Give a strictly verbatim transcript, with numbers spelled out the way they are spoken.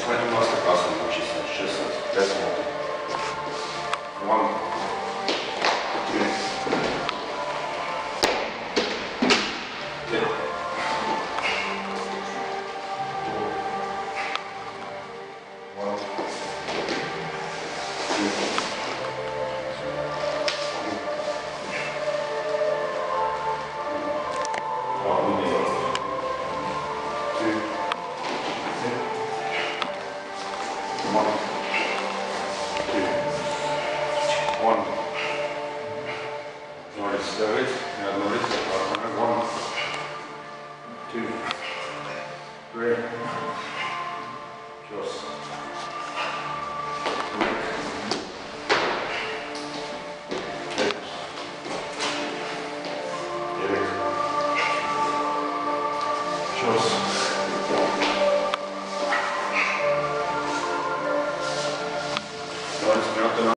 Sledím vlastně klasem číslo šestnáct, deset. One, two, three, one, one. Notice that it, yeah, notice that one, two, three, just Just notice me